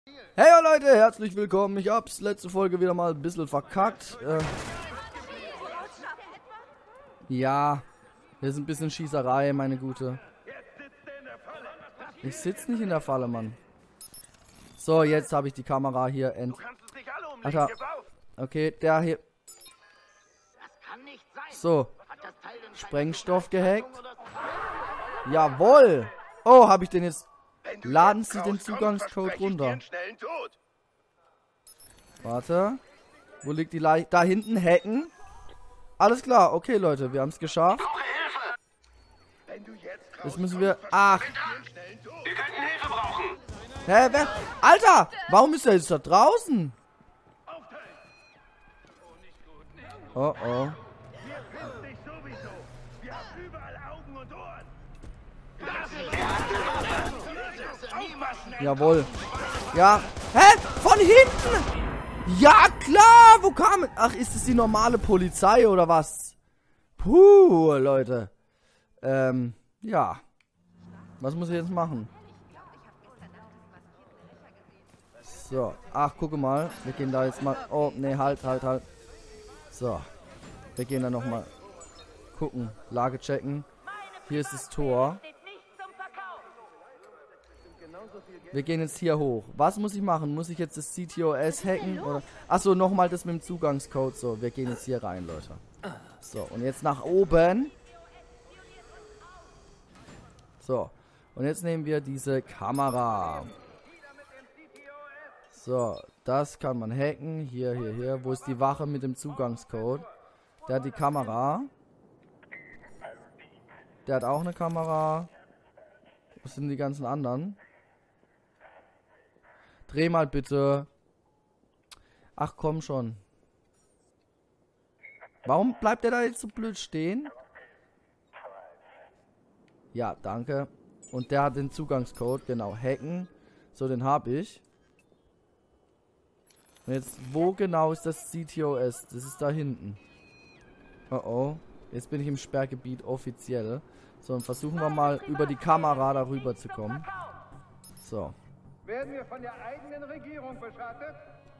Hey Leute, herzlich willkommen. Ich hab's letzte Folge wieder mal ein bisschen verkackt. Ja, hier ist ein bisschen Schießerei, meine Gute. Ich sitze nicht in der Falle, Mann. So, jetzt habe ich die Kamera hier Alter, okay, der hier. So, Sprengstoff gehackt. Jawohl. Oh, habe ich den jetzt... Laden Sie den Zugangscode runter. Warte. Wo liegt die Leiche? Da hinten, hacken. Alles klar, okay Leute, wir haben es geschafft. Jetzt müssen wir... Ach. Wir könnten Hilfe brauchen. Hä, wer? Alter, warum ist er jetzt da draußen? Oh oh. Jawohl. Ja. Hä? Von hinten? Ja, klar. Wo kam... Ach, ist es die normale Polizei oder was? Puh, Leute. Ja. Was muss ich jetzt machen? So. Ach, gucke mal. Wir gehen da jetzt mal... Oh, nee, halt. So. Wir gehen da nochmal gucken. Lage checken. Hier ist das Tor. Wir gehen jetzt hier hoch. Was muss ich machen? Muss ich jetzt das CTOS hacken? Oder? Achso, nochmal das mit dem Zugangscode. So, wir gehen jetzt hier rein, Leute. So, und jetzt nach oben. So, und jetzt nehmen wir diese Kamera. So, das kann man hacken. Hier. Wo ist die Wache mit dem Zugangscode? Der hat die Kamera. Der hat auch eine Kamera. Wo sind die ganzen anderen? Dreh mal bitte. Ach komm schon. Warum bleibt der da jetzt so blöd stehen? Ja, danke. Und der hat den Zugangscode, genau, hacken. So, den habe ich. Und jetzt, wo genau ist das CTOS? Das ist da hinten. Oh oh. Jetzt bin ich im Sperrgebiet offiziell. So, und versuchen wir mal über die Kamera darüber zu kommen. So. Werden wir von der eigenen Regierung beschattet?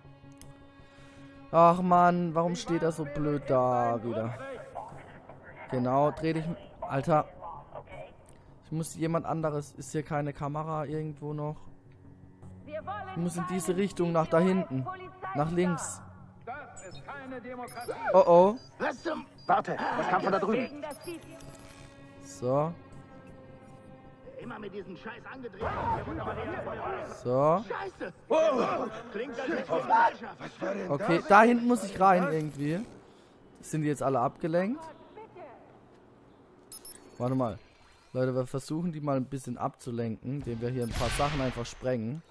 Ach man, warum steht er so blöd da wieder? Genau, dreh dich... Alter. Ich muss jemand anderes... Ist hier keine Kamera irgendwo noch? Ich muss in diese Richtung, nach da hinten. Nach links. Das ist keine Demokratie. Oh oh. Warte, das kam von da drüben. So. Immer mit diesen Scheiß angedreht. So. Scheiße! Klingt als Okay, da hinten muss ich rein irgendwie. Sind die jetzt alle abgelenkt? Warte mal. Leute, wir versuchen die mal ein bisschen abzulenken, indem wir hier ein paar Sachen einfach sprengen.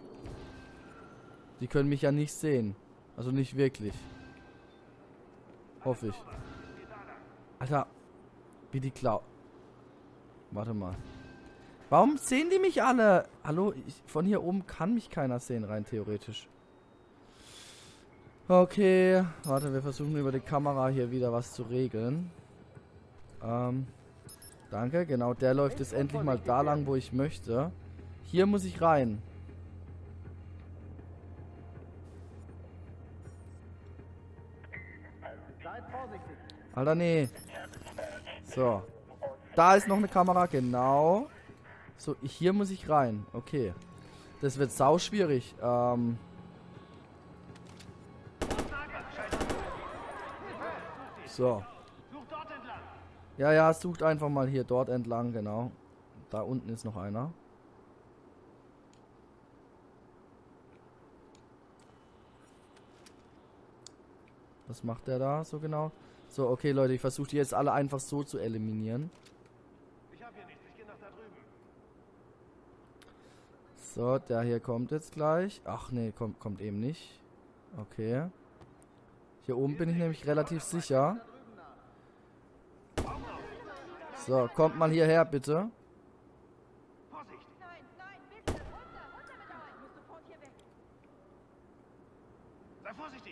Die können mich ja nicht sehen. Also nicht wirklich. Hoffe ich. Alter. Wie die Klau... Warte mal. Warum sehen die mich alle? Hallo, von hier oben kann mich keiner sehen, rein theoretisch. Okay, warte, wir versuchen über die Kamera hier wieder was zu regeln. Danke, genau, der läuft jetzt endlich mal da lang, wo ich möchte. Hier muss ich rein. Alter, nee. So. Da ist noch eine Kamera, genau. So, hier muss ich rein. Okay. Das wird sau schwierig. So. Ja, sucht einfach mal hier dort entlang, genau. Da unten ist noch einer. Was macht der da so genau? So, okay, Leute, ich versuche die jetzt alle einfach so zu eliminieren. So, der hier kommt jetzt gleich. Ach nee, kommt eben nicht. Okay. Hier oben bin ich nämlich relativ sicher. So, kommt mal hierher, bitte. Sei vorsichtig.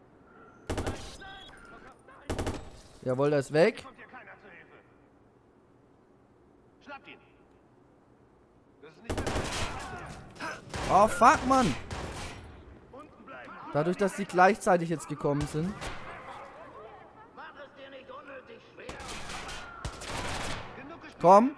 Jawohl, der ist weg. Kommt hier keiner zur Hilfe. Schnappt ihn. Das ist nicht mehr. Oh, fuck, Mann. Dadurch, dass die gleichzeitig jetzt gekommen sind. Mach es dir nicht unnötig schwer. Komm.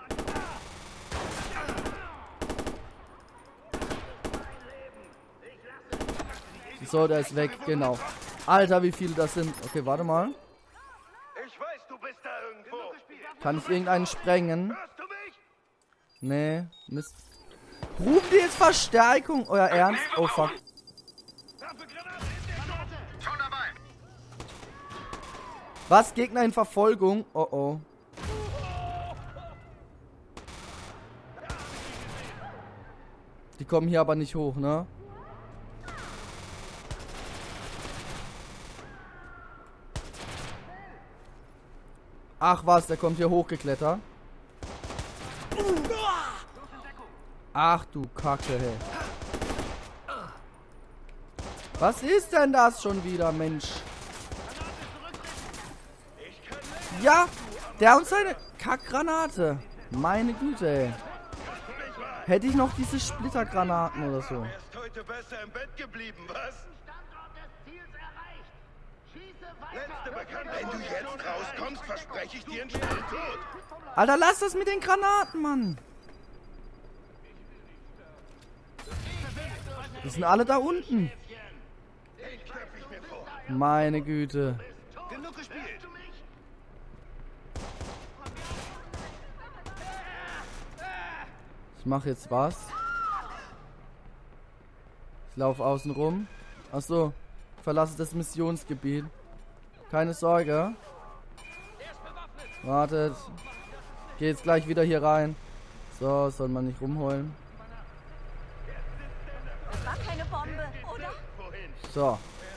So, der ist weg, genau. Alter, wie viele das sind. Okay, warte mal. Ich weiß, du bist da irgendwo. Kann ich irgendeinen sprengen? Hörst du mich? Nee, Mist. Rufen die jetzt Verstärkung? Euer Ernst? Oh, fuck. Werfe Granate in Deckung. Schon dabei. Was? Gegner in Verfolgung? Oh, oh. Die kommen hier aber nicht hoch, ne? Ach was, der kommt hier hochgeklettert. Ach du Kacke, hey. Was ist denn das schon wieder, Mensch? Ja, der und seine Kackgranate. Meine Güte, ey. Hätte ich noch diese Splittergranaten oder so. Wärst heute besser im Bett geblieben, was? Standort des Ziels erreicht. Schieße weiter. Letzte Bekannte. Wenn du jetzt rauskommst, verspreche ich dir einen schnellen Tod. Alter, lass das mit den Granaten, Mann. Die sind alle da unten. Den knöpfe ich mir vor. Meine Güte. Genug gespielt. Ich mache jetzt was. Ich laufe außen rum. Achso, verlasse das Missionsgebiet. Keine Sorge. Wartet. Geh jetzt gleich wieder hier rein. So, soll man nicht rumheulen. Das war keine Bombe, oder? So.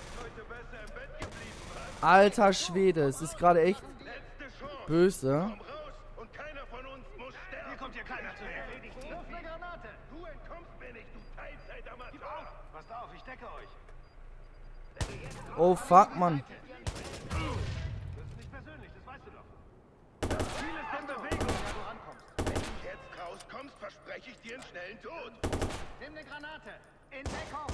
Alter Schwede, es ist gerade echt böse. Komm raus und keiner von uns muss sterben. Hier kommt hier keiner zu Hilfe. Wirf eine Granate. Du entkommst mir nicht, du Teilzeitamateur. Passt auf, ich decke euch. Oh fuck, Mann. Das ist nicht persönlich, das weißt du doch. Das Ziel ist in Bewegung, wenn du rankommst. Wenn du jetzt rauskommst, verspreche ich dir einen schnellen Tod. Nimm eine Granate. In Deckung.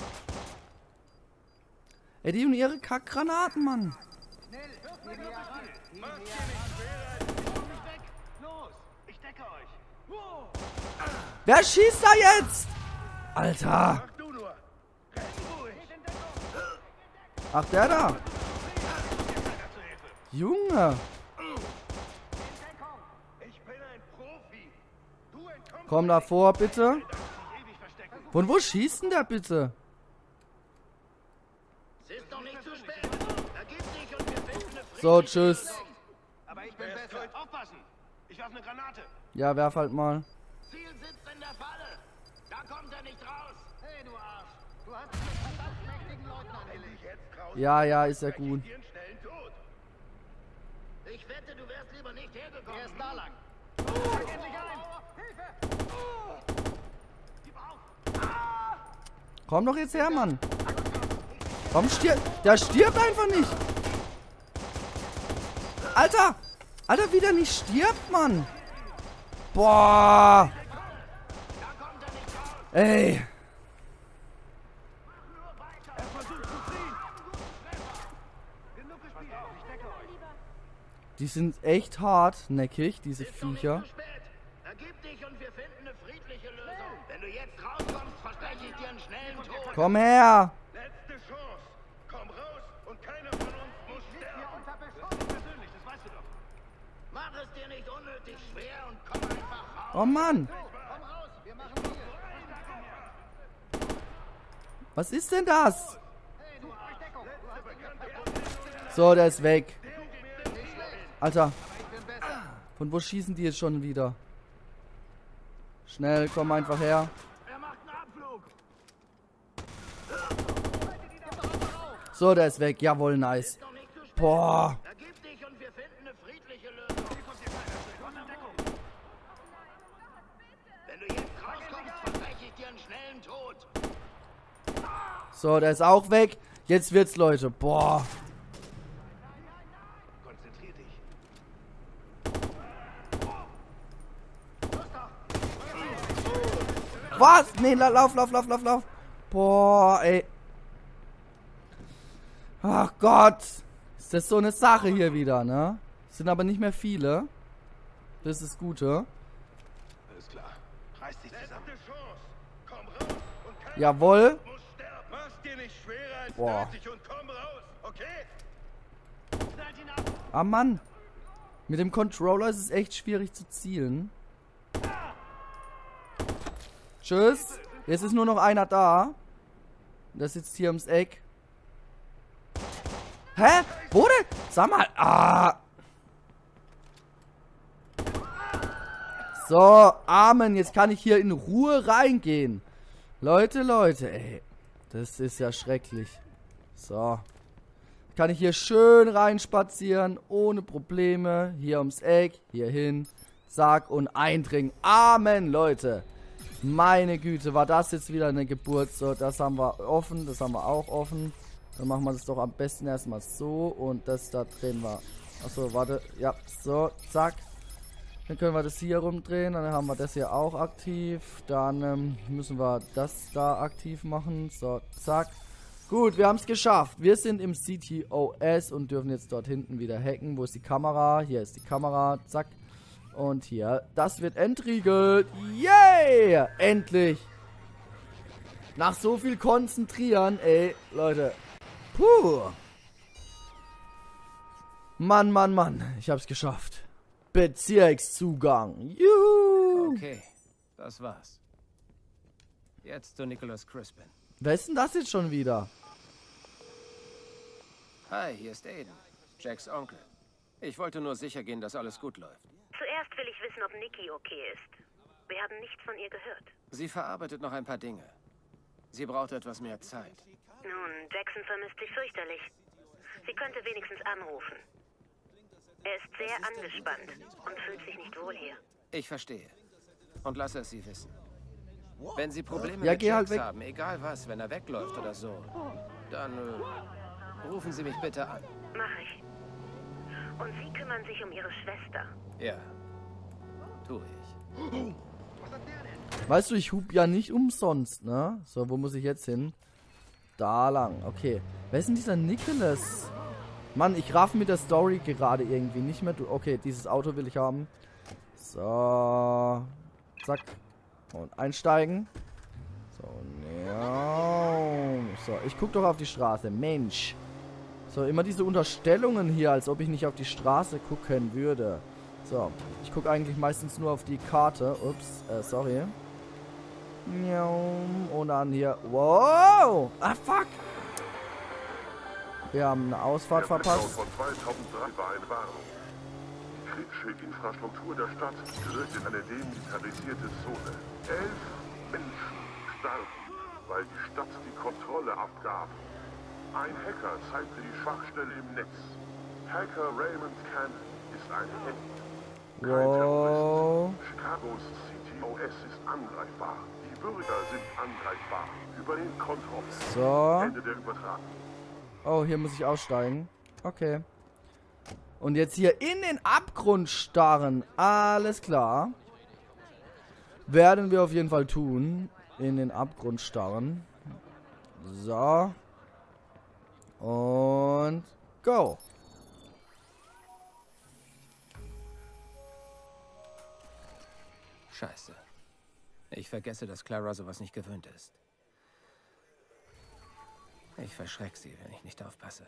Ey, die und ihre Kackgranaten, Mann. Schnell. Wirf eine Granate. Mach dir nicht schwerer. Komm nicht weg. Los, ich decke euch. Wow. Wer schießt da jetzt? Alter. Mach du nur. Renn ruhig. Ach, der da. Keiner zu Hilfe. Junge. Ich bin ein Profi. Du entkommst Komm da vor, bitte. ewig verstecken. Von wo schießt denn der bitte? Es ist noch nicht zu spät. Ergib dich und wir finden eine friedliche So, tschüss. Lösung. Aber ich bin besser. Aufpassen. Ich werfe eine Granate. Ja, werf halt mal. Ziel sitzt in der Falle. Da kommt er nicht raus. Hey, du Arsch. Du hast es mit verdammt mächtigen Leuten angelegt. Jetzt raus. Ja, ja, ist ja gut. Dir einen schnellen Tod. Ich wette, du wärst lieber nicht hergekommen. Er ist da lang. Steig endlich ein. Hilfe. Gib auf. Komm doch jetzt her, Mann. Warum stirbt? Der stirbt einfach nicht. Alter. Alter, wie der nicht stirbt, Mann. Boah. Ey. Er versucht zu fliehen. Genug gespielt. Ich decke euch. Die sind echt hartnäckig, diese Ist noch nicht Viecher. zu spät. Ergib dich und wir finden eine friedliche Lösung. Wenn du jetzt rauskommst, verspreche ich dir einen schnellen Tod. Komm her. Letzte Chance. Komm raus und keiner von uns muss sterben. Unter Beschuss. Persönlich, das weißt du doch. Mach es dir nicht unnötig schwer und komm einfach raus. Oh Mann. Komm raus. Wir machen Ziel. Was ist denn das? Hey, du Arsch. Deckung. Du hast ihn gepackt. So, der ist weg. Nicht schlecht. Alter, Ich bin besser. von wo schießen die jetzt schon wieder? Schnell, komm einfach her. Er macht einen Abflug. So, der ist weg. Jawohl, nice. Ist noch nicht zu spät. Boah. Ergib dich und wir finden eine friedliche Lösung. Wenn du jetzt rauskommst, verspreche ich dir einen schnellen Tod. So, der ist auch weg. Jetzt wird's, Leute. Boah. Konzentrier dich. Was? Nee, lauf. Boah, ey. Ach Gott. Ist das so eine Sache hier wieder, ne? Sind aber nicht mehr viele. Das ist das Gute. Alles klar. Reiß dich zusammen. Letzte Chance. Komm raus und keiner Jawohl. muss sterben. Mach's dir nicht schwerer als Boah. nötig und komm raus, okay? Seid ihn ab! Ah, Mann. Mit dem Controller ist es echt schwierig zu zielen. Tschüss. Jetzt ist nur noch einer da. Der sitzt hier ums Eck. Hä? Wo denn? Sag mal. Ah. So, Amen. Jetzt kann ich hier in Ruhe reingehen. Leute, ey. Das ist ja schrecklich. So. Kann ich hier schön reinspazieren. Ohne Probleme. Hier ums Eck. Hier hin. Zack. Und eindringen. Amen, Leute. Meine Güte, war das jetzt wieder eine Geburt. So, das haben wir offen. Das haben wir auch offen. Dann machen wir das doch am besten erstmal so. Und das da drehen wir. Achso, warte. Ja, so, zack. Dann können wir das hier rumdrehen. Dann haben wir das hier auch aktiv. Dann müssen wir das da aktiv machen. So, zack. Gut, wir haben es geschafft. Wir sind im CTOS und dürfen jetzt dort hinten wieder hacken. Wo ist die Kamera? Hier ist die Kamera. Zack. Und hier. Das wird entriegelt. Yay! Endlich. Nach so viel Konzentrieren. Ey, Leute. Puh. Mann. Ich hab's geschafft. Bezirkszugang. Juhu. Okay, das war's. Jetzt zu Nicholas Crispin. Wer ist denn das jetzt schon wieder? Hi, hier ist Aiden, Jacks Onkel. Ich wollte nur sicher gehen, dass alles gut läuft. Zuerst will ich wissen, ob Nikki okay ist. Wir haben nichts von ihr gehört. Sie verarbeitet noch ein paar Dinge. Sie braucht etwas mehr Zeit. Nun, Jackson vermisst sie fürchterlich. Sie könnte wenigstens anrufen. Er ist sehr angespannt und fühlt sich nicht wohl hier. Ich verstehe. Und lasse es sie wissen. Wenn Sie Probleme Ja, mit geh halt Jax weg. haben, egal was, wenn er wegläuft oder so, dann rufen Sie mich bitte an. Mach ich. Und Sie kümmern sich um Ihre Schwester. Ja, tue ich. Weißt du, ich hub ja nicht umsonst, ne? So, wo muss ich jetzt hin? Da lang, okay. Wer ist denn dieser Nicholas? Mann, ich raff mit der Story gerade irgendwie nicht mehr. Okay, dieses Auto will ich haben. So. Zack. Und einsteigen. So, ja. So, ich guck doch auf die Straße. Mensch. So, immer diese Unterstellungen hier, als ob ich nicht auf die Straße gucken würde. So, ich gucke eigentlich meistens nur auf die Karte. Ups, sorry. Und dann hier. Wow! Ah, fuck! Wir haben eine Ausfahrt verpasst. Von 2003 war eine Warnung. Die kritische Infrastruktur der Stadt gerät in eine demilitarisierte Zone. 11 Menschen starben, weil die Stadt die Kontrolle abgab. Ein Hacker zeigte die Schwachstelle im Netz. Hacker Raymond Cannon ist ein Held. Kein Wow. Terrorist. Chicagos CTOS ist angreifbar. Die Bürger sind angreifbar. Übernehmt Kontrolle. So. Ende der Übertragung. Oh, hier muss ich aussteigen. Okay. Und jetzt hier in den Abgrund starren. Alles klar. Werden wir auf jeden Fall tun. In den Abgrund starren. So. Und go. Scheiße. Ich vergesse, dass Clara sowas nicht gewöhnt ist. Ich verschreck sie, wenn ich nicht aufpasse.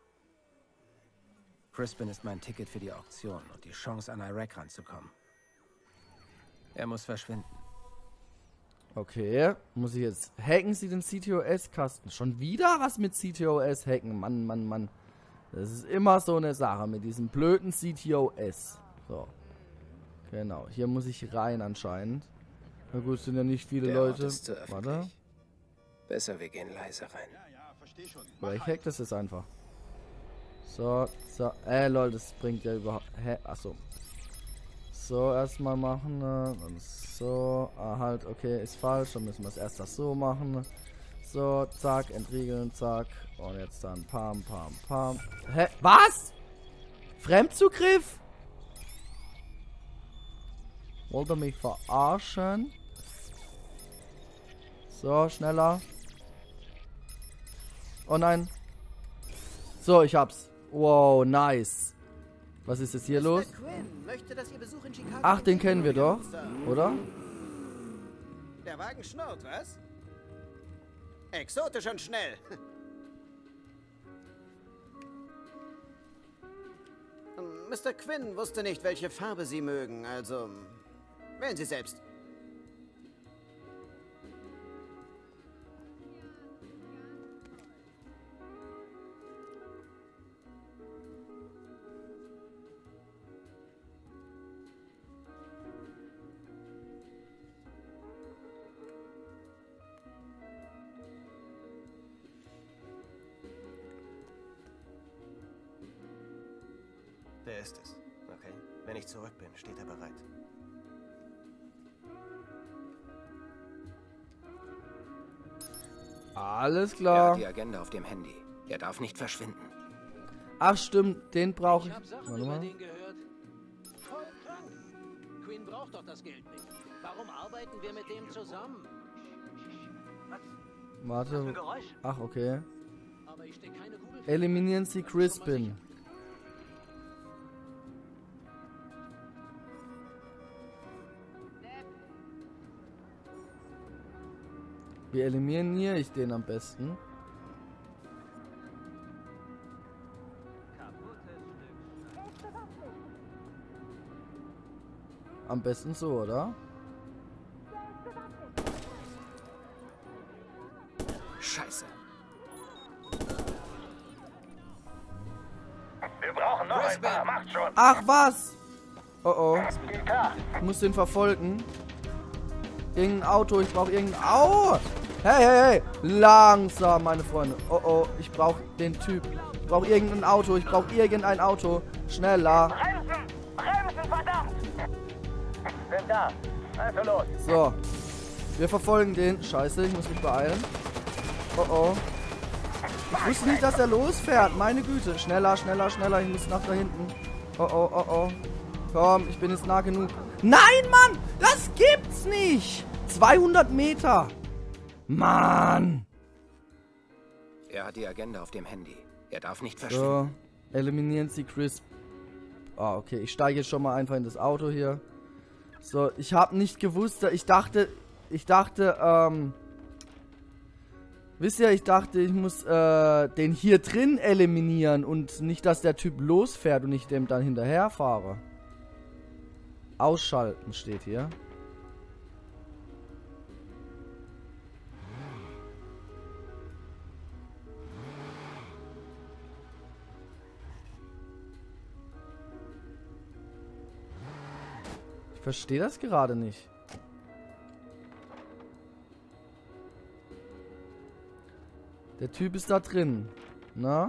Crispin ist mein Ticket für die Auktion und die Chance, an Iraq ranzukommen. Er muss verschwinden. Okay. Muss ich jetzt... Hacken Sie den CTOS-Kasten. Schon wieder was mit CTOS hacken. Mann. Das ist immer so eine Sache mit diesem blöden CTOS. So. Genau. Hier muss ich rein anscheinend. Na gut, sind ja nicht viele Der Ort Leute. ist zu öffentlich. Warte. Besser, wir gehen leise rein. Oder ich hack das jetzt einfach. So. Lol, das bringt ja überhaupt... Hä? Achso. So, erstmal machen. Und so. Ah, halt, okay, ist falsch. Dann müssen wir es erst das so machen. So, zack, entriegeln, zack. Und jetzt dann pam. Hä? Was? Fremdzugriff? Wollt ihr mich verarschen? So, schneller. Oh nein. So, ich hab's. Wow, nice. Was ist jetzt hier los? Ach, den kennen wir doch, oder? Der Wagen schnurrt, was? Exotisch und schnell. Mr. Quinn wusste nicht, welche Farbe Sie mögen, also wählen Sie selbst. Der ist es. Okay. Wenn ich zurück bin, steht er bereit. Alles Er klar. hat die Agenda auf dem Handy. Er darf nicht verschwinden. Ach stimmt, den brauche ich. Ich hab Sachen Warte über mal. den gehört. Voll krank. Quinn braucht doch das Geld nicht. Warum arbeiten wir mit dem zusammen? Warte. Ach, okay. Aber ich steck keine Kugel. Eliminieren Sie Crispin. Wie eliminiere ich den am besten? Am besten so, oder? Scheiße. Wir brauchen noch ein paar. Macht schon. Ach was! Oh oh. Ich muss den verfolgen. Irgendein Auto, ich brauche irgendein... Au! Hey, hey, hey! Langsam, meine Freunde. Oh oh, ich brauche den Typ. Ich brauche irgendein Auto, ich brauche irgendein Auto. Schneller. Bremsen! Bremsen, verdammt! Sind da. Also los. So. Wir verfolgen den. Scheiße, ich muss mich beeilen. Oh oh. Ich wusste nicht, dass er losfährt. Meine Güte. Schneller, schneller, schneller. Ich muss nach da hinten. Oh oh, oh oh. Komm, ich bin jetzt nah genug. Nein, Mann! Das gibt's nicht! 200 Meter! Mann! Er hat die Agenda auf dem Handy. Er darf nicht verschwinden. So. Eliminieren Sie Crisp. Ah, okay. Ich steige jetzt schon mal einfach in das Auto hier. So, ich habe nicht gewusst, ich dachte, wisst ihr, ich dachte, ich muss den hier drin eliminieren und nicht, dass der Typ losfährt und ich dem dann hinterher fahre. Ausschalten steht hier. Ich verstehe das gerade nicht. Der Typ ist da drin. Na?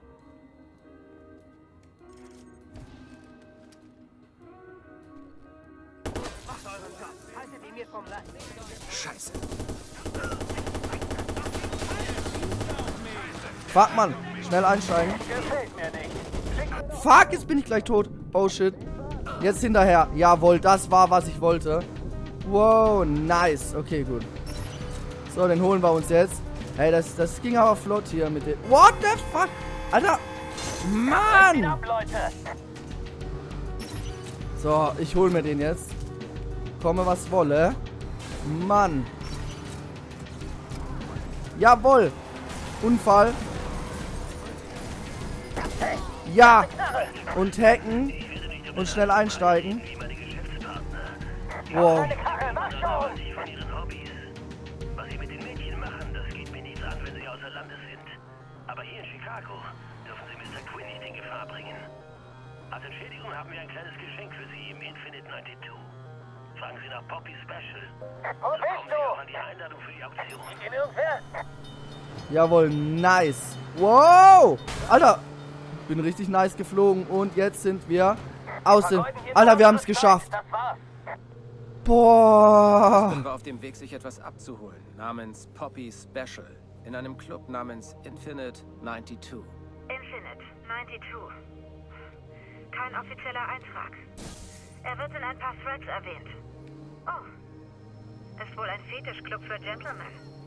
Scheiße. Fuck, Mann. Schnell einsteigen. Fuck, jetzt bin ich gleich tot. Oh, shit. Jetzt hinterher. Jawohl, das war, was ich wollte. Wow, nice. Okay, gut. So, den holen wir uns jetzt. Hey, das ging aber flott hier mit dem... What the fuck? Alter. Mann. So, ich hol mir den jetzt. Komme, was wolle. Mann. Jawohl. Unfall. Ja. Und hacken. Und schnell einsteigen. Wow. Von ihren Hobbys. Was sie mit den Mädchen machen, das geht mir nichts an, wenn sie außer Landes sind. Aber hier in Chicago dürfen sie Mr. Quinn nicht in Gefahr bringen. Als Entschädigung haben wir ein kleines Geschenk für Sie im Infinite 92. Fragen Sie nach Poppy Special. Wo bist du? Auch an die Einladung für die Auktion. In irgendwer? Jawohl, nice. Wow. Alter. Bin richtig nice geflogen. Und jetzt sind wir aus dem... Alter, wir haben es geschafft. Boah. Ich war auf dem Weg, sich etwas abzuholen. Namens Poppy Special. In einem Club namens Infinite 92. Infinite 92. Kein offizieller Eintrag. Er wird in ein paar Threads erwähnt. Oh. Ist wohl ein Fetischclub für Gentlemen.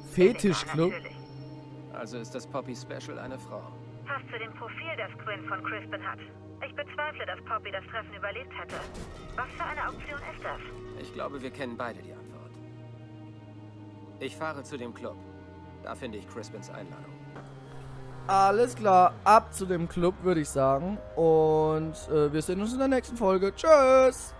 Fetischclub? Also ist das Poppy Special eine Frau. Passt zu dem Profil, das Quinn von Crispin hat. Ich bezweifle, dass Poppy das Treffen überlebt hätte. Was für eine Auktion ist das? Ich glaube, wir kennen beide die Antwort. Ich fahre zu dem Club. Da finde ich Crispins Einladung. Alles klar, ab zu dem Club, würde ich sagen. Und wir sehen uns in der nächsten Folge. Tschüss!